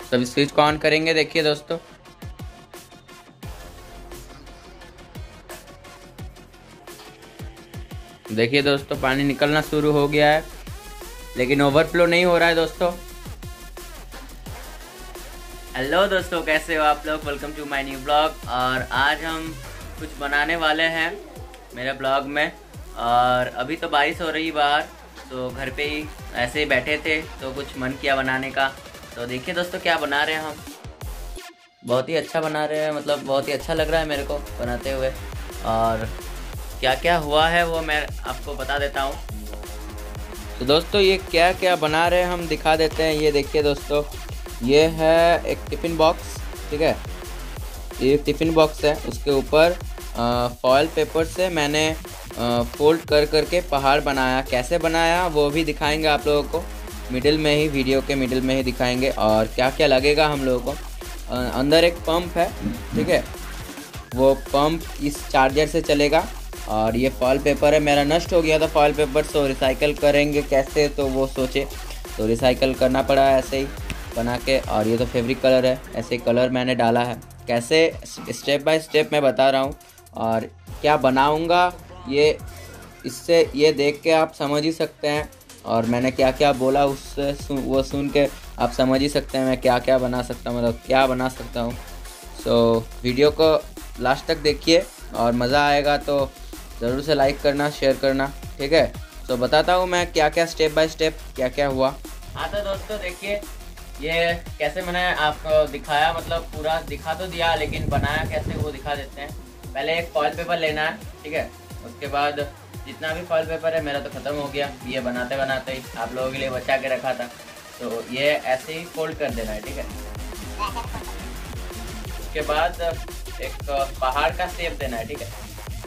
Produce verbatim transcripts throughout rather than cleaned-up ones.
तब स्विच को ऑन करेंगे। देखिए दोस्तों, देखिए दोस्तों पानी निकलना शुरू हो गया है, लेकिन ओवरफ्लो नहीं हो रहा है दोस्तों। हेलो दोस्तों, कैसे हो आप लोग? Welcome to my new blog. और आज हम कुछ बनाने वाले हैं मेरे ब्लॉग में। और अभी तो बारिश हो रही बाहर, तो घर पे ही ऐसे ही बैठे थे तो कुछ मन किया बनाने का। तो देखिए दोस्तों क्या बना रहे हैं हम। बहुत ही अच्छा बना रहे हैं, मतलब बहुत ही अच्छा लग रहा है मेरे को बनाते हुए। और क्या क्या हुआ है वो मैं आपको बता देता हूँ। तो दोस्तों ये क्या क्या बना रहे हैं हम दिखा देते हैं। ये देखिए दोस्तों, ये है एक टिफ़िन बॉक्स, ठीक है। ये टिफ़िन बॉक्स है, उसके ऊपर फॉयल पेपर से मैंने फोल्ड कर करके पहाड़ बनाया। कैसे बनाया वो भी दिखाएंगे आप लोगों को, मिडिल में ही, वीडियो के मिडिल में ही दिखाएंगे। और क्या क्या लगेगा हम लोगों को। अंदर एक पंप है, ठीक है, वो पंप इस चार्जर से चलेगा। और ये फॉयल पेपर है, मेरा नष्ट हो गया था फॉयल पेपर, सो रिसाइकल करेंगे कैसे, तो वो सोचे तो रिसाइकल करना पड़ा ऐसे ही बना के। और ये तो फैब्रिक कलर है, ऐसे कलर मैंने डाला है। कैसे स्टेप बाय स्टेप मैं बता रहा हूँ। और क्या बनाऊँगा ये इससे ये देख के आप समझ ही सकते हैं। और मैंने क्या क्या बोला उससे सुन, वो सुन के आप समझ ही सकते हैं मैं क्या क्या बना सकता हूँ, मतलब क्या बना सकता हूँ। सो वीडियो को लास्ट तक देखिए और मज़ा आएगा तो ज़रूर से लाइक करना, शेयर करना, ठीक है। तो बताता हूँ मैं क्या क्या स्टेप बाय स्टेप क्या क्या हुआ। हाँ तो दोस्तों देखिए ये कैसे मैंने आपको दिखाया, मतलब पूरा दिखा तो दिया, लेकिन बनाया कैसे वो दिखा देते हैं। पहले एक फॉयल पेपर लेना है, ठीक है। उसके बाद जितना भी फॉयल पेपर है, मेरा तो ख़त्म हो गया ये बनाते बनाते ही, आप लोगों के लिए बचा के रखा था। तो ये ऐसे ही फोल्ड कर देना है, ठीक है। उसके बाद एक पहाड़ का शेप देना है, ठीक है।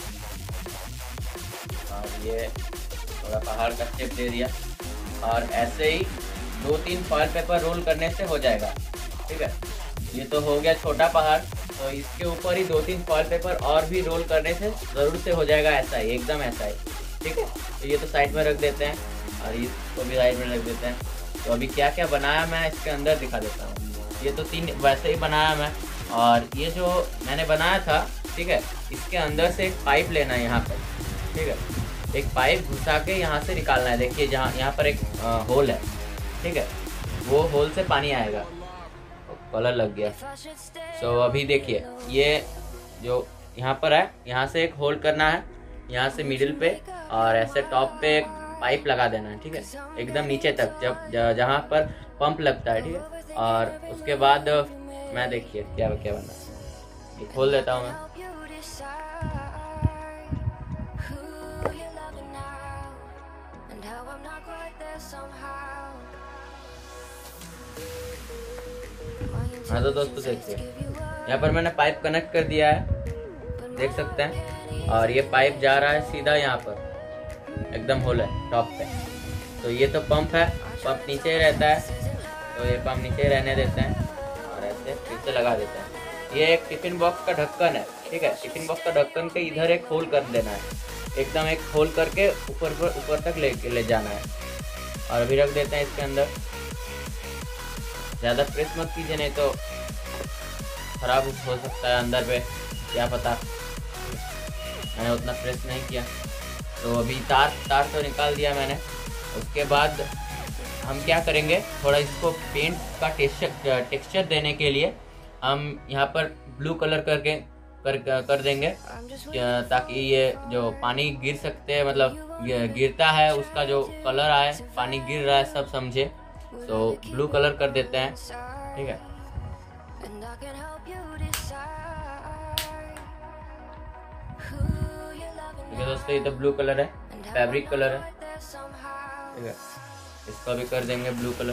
और ये थोड़ा पहाड़ का शेप दे दिया। और ऐसे ही दो तीन फॉयल पेपर रोल करने से हो जाएगा, ठीक है। ये तो हो गया छोटा पहाड़, तो इसके ऊपर ही दो तीन फॉयल पेपर और भी रोल करने से ज़रूर से हो जाएगा ऐसा ही, एकदम ऐसा ही, ठीक है। तो ये तो साइड में रख देते हैं और इसको भी साइड में रख देते हैं। तो अभी क्या क्या बनाया मैं इसके अंदर दिखा देता हूँ। ये तो तीन वैसे ही बनाया मैं। और ये जो मैंने बनाया था, ठीक है, इसके अंदर से एक पाइप लेना है यहाँ पर, ठीक है। एक पाइप घुसा के यहाँ से निकालना है। देखिए जहाँ यहाँ पर एक आ, होल है, ठीक है, वो होल से पानी आएगा। कलर लग गया। सो so, अभी देखिए ये जो यहाँ पर है, यहाँ से एक होल करना है, यहाँ से मिडिल पे, और ऐसे टॉप पे एक पाइप लगा देना है, ठीक है, एकदम नीचे तक, जब जहाँ पर पंप लगता है, ठीक है। और उसके बाद मैं देखिए क्या क्या बना है, ये खोल देता हूँ मैं। हाँ तो दोस्तों देखिए यहाँ पर मैंने पाइप कनेक्ट कर दिया है, देख सकते हैं। और ये पाइप जा रहा है सीधा यहाँ पर, एकदम होल है टॉप पे। तो ये तो पंप है, पंप नीचे ही रहता है, तो ये पंप नीचे ही रहने देते हैं और ऐसे फिर से लगा देते हैं। ये एक टिफिन बॉक्स का ढक्कन है, ठीक है। टिफिन बॉक्स का ढक्कन के इधर एक होल कर देना है, एकदम एक होल करके ऊपर पर ऊपर तक ले ले जाना है। और अभी रख देते हैं इसके अंदर। ज़्यादा प्रेस मत कीजिए, नहीं तो खराब हो सकता है अंदर पे, क्या पता। मैंने उतना प्रेस नहीं किया। तो अभी तार तार तो निकाल दिया मैंने। उसके बाद हम क्या करेंगे, थोड़ा इसको पेंट का टेक्सचर टेक्सचर देने के लिए हम यहाँ पर ब्लू कलर करके कर कर देंगे, ताकि ये जो पानी गिर सकते हैं, मतलब गिरता है उसका जो कलर आए, पानी गिर रहा है सब समझे। तो ब्लू कलर कर देते हैं, ठीक है। ठीक है दोस्तों, ये तो ब्लू कलर है, फैब्रिक कलर है, ठीक है। इसको भी कर देंगे ब्लू कलर।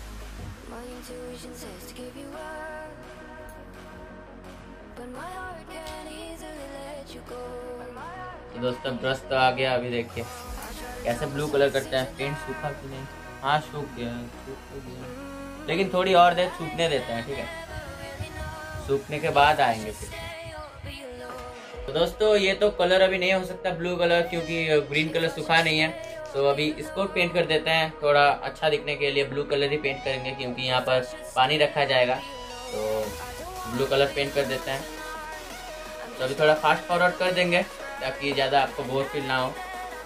तो दोस्तों ब्रश तो आ गया, अभी देखिए कैसे ब्लू कलर करते हैं। पेंट सूखा कि नहीं? हाँ सूख गया, सूख गया, लेकिन थोड़ी और देर सूखने देते हैं, ठीक है। सूखने के बाद आएंगे फिर। तो दोस्तों ये तो कलर अभी नहीं हो सकता ब्लू कलर, क्योंकि ग्रीन कलर सूखा नहीं है। तो अभी इसको पेंट कर देते हैं थोड़ा अच्छा दिखने के लिए। ब्लू कलर ही पेंट करेंगे क्योंकि यहाँ पर पानी रखा जाएगा, तो ब्लू कलर पेंट कर देते हैं। तो अभी थोड़ा फास्ट फॉरवर्ड कर देंगे ताकि ज़्यादा आपको बोर फील ना हो।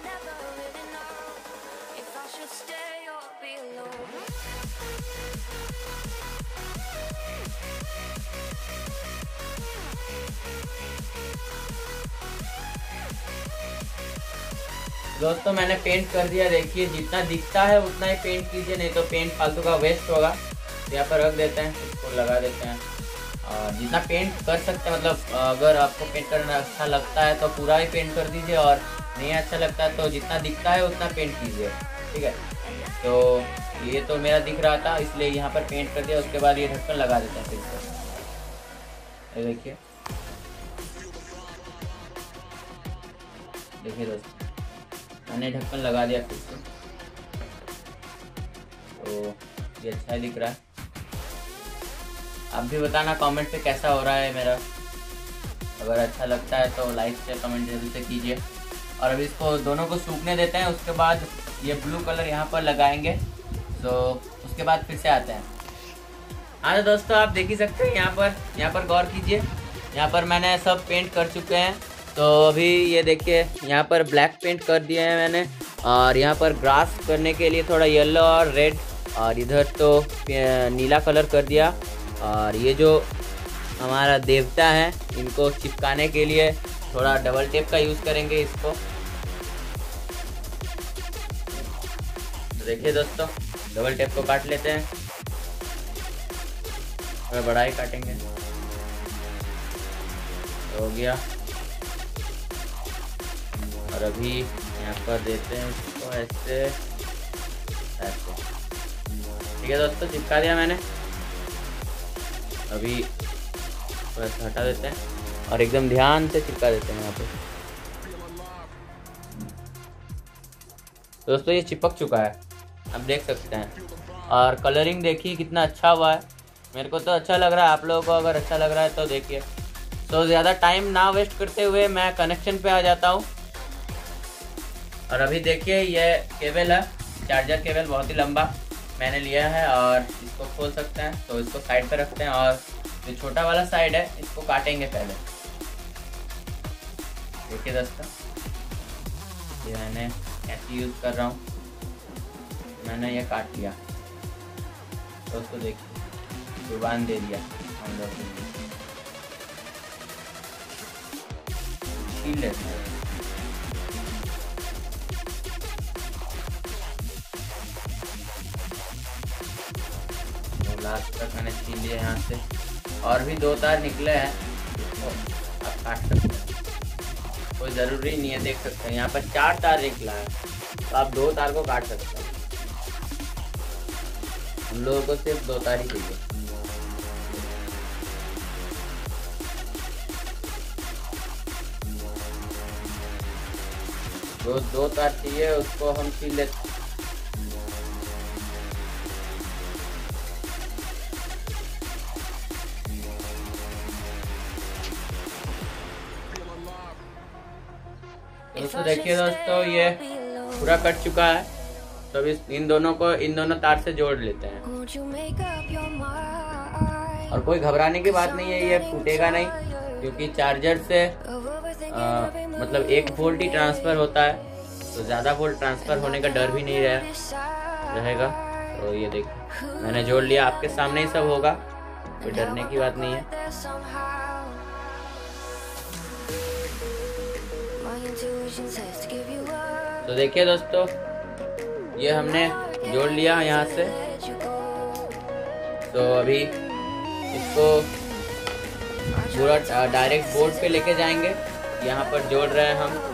दोस्तों मैंने पेंट कर दिया, देखिए जितना दिखता है उतना ही पेंट कीजिए, नहीं तो पेंट फालतू का वेस्ट होगा। तो यहाँ पर रख देते हैं, इसको लगा देते हैं। और जितना पेंट कर सकते हैं, मतलब अगर आपको पेंट करना अच्छा लगता है तो पूरा ही पेंट कर दीजिए, और नहीं अच्छा लगता है तो जितना दिखता है उतना पेंट कीजिए, ठीक है। तो ये तो मेरा दिख रहा था इसलिए यहाँ पर पेंट कर दिया। उसके बाद ये ढक्कन लगा देते हैं फिर से। ये देखिए देखिए दोस्तों मैंने ढक्कन लगा दिया फिर से, तो ये अच्छा ही दिख रहा है। आप भी बताना कमेंट पे कैसा हो रहा है मेरा। अगर अच्छा लगता है तो लाइक से कमेंट जरूर से कीजिए। और अभी इसको दोनों को सूखने देते हैं, उसके बाद ये ब्लू कलर यहाँ पर लगाएंगे, तो उसके बाद फिर से आते हैं। हाँ तो दोस्तों आप देख ही सकते हैं, यहाँ पर यहाँ पर गौर कीजिए, यहाँ पर मैंने सब पेंट कर चुके हैं। तो अभी ये देखिए यहाँ पर ब्लैक पेंट कर दिए हैं मैंने, और यहाँ पर ग्रास करने के लिए थोड़ा येलो और रेड, और इधर तो नीला कलर कर दिया। और ये जो हमारा देवता है इनको चिपकाने के लिए थोड़ा डबल टेप का यूज़ करेंगे इसको। तो देखिए दोस्तों डबल टेप को काट लेते हैं, थोड़ा बड़ा ही काटेंगे। हो गया। और अभी यहाँ पर देते हैं इसको ऐसे ऐसे, ठीक है दोस्तों चिपका दिया मैंने। अभी थोड़ा हटा देते हैं और एकदम ध्यान से चिपका देते हैं यहाँ पे। दोस्तों ये चिपक चुका है, आप देख सकते हैं। और कलरिंग देखिए कितना अच्छा हुआ है, मेरे को तो अच्छा लग रहा है। आप लोगों को अगर अच्छा लग रहा है तो देखिए। तो ज़्यादा टाइम ना वेस्ट करते हुए मैं कनेक्शन पे आ जाता हूँ। और अभी देखिए ये केबल है, चार्जर केबल बहुत ही लंबा मैंने लिया है, और इसको खोल सकते हैं। तो इसको साइड पे रखते हैं, और जो छोटा वाला साइड है इसको काटेंगे पहले। देखिए दोस्तों ये मैंने ऐसे यूज़ कर रहा हूँ, मैंने ये काट लिया। दोस्तों देखिए जुबान दे दिया हम लोग छील लेते हैं। लास्ट तक मैंने छील लिया यहाँ से, और भी दो तार निकले हैं तो आप काट सकते हैं, कोई ज़रूरी नहीं है। देख सकते हैं यहाँ पर चार तार निकला है, तो आप दो तार को काट सकते हैं। हम लोगों को सिर्फ दो तार ही चाहिए। जो दो तार चाहिए उसको हम छील लेते हैं। दोस्तों देखिए दोस्तों ये पूरा कट चुका है। तो अब इस इन दोनों को इन दोनों तार से जोड़ लेते हैं। और कोई घबराने की बात नहीं है, ये फूटेगा नहीं, क्योंकि चार्जर से आ, मतलब एक वोल्ट ही ट्रांसफ़र होता है, तो ज़्यादा वोल्ट ट्रांसफ़र होने का डर भी नहीं रहे रहेगा। तो ये देखिए मैंने जोड़ लिया, आपके सामने ही सब होगा, कोई डरने की बात नहीं है। तो देखिए दोस्तों ये हमने जोड़ लिया यहाँ से। तो अभी इसको पूरा डायरेक्ट बोर्ड पे लेके जाएंगे, यहाँ पर जोड़ रहे हैं हम।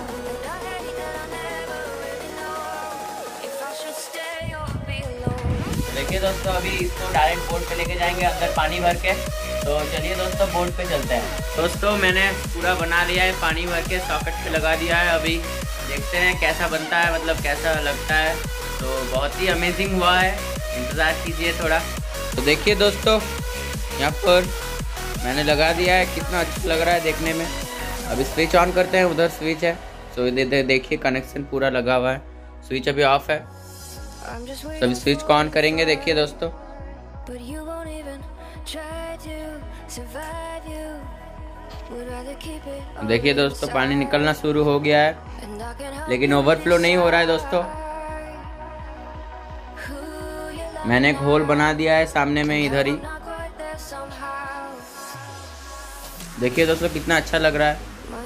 देखिए दोस्तों अभी इसको डायरेक्ट बोर्ड पे लेके जाएंगे अंदर पानी भर के। तो चलिए दोस्तों बोर्ड पे चलते हैं। दोस्तों मैंने पूरा बना लिया है, पानी भर के सॉकेट पे लगा दिया है। अभी देखते हैं कैसा बनता है, मतलब कैसा लगता है। तो बहुत ही अमेजिंग हुआ है, इंतज़ार कीजिए थोड़ा। तो देखिए दोस्तों यहाँ पर मैंने लगा दिया है, कितना अच्छा लग रहा है देखने में। अब स्विच ऑन करते हैं, उधर स्विच है। तो दे, दे, देखिए कनेक्शन पूरा लगा हुआ है। स्विच अभी ऑफ है, सभी स्विच को ऑन करेंगे। देखिए दोस्तों, देखिए दोस्तों पानी निकलना शुरू हो गया है, लेकिन ओवरफ्लो नहीं हो रहा है दोस्तों। मैंने एक होल बना दिया है सामने में इधर ही। देखिए दोस्तों कितना अच्छा लग रहा है।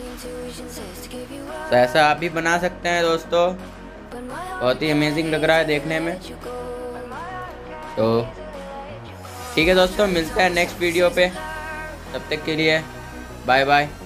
तो ऐसा आप भी बना सकते हैं दोस्तों, बहुत ही अमेजिंग लग रहा है देखने में। तो ठीक है दोस्तों, मिलते हैं नेक्स्ट वीडियो पे, तब तक के लिए बाय बाय।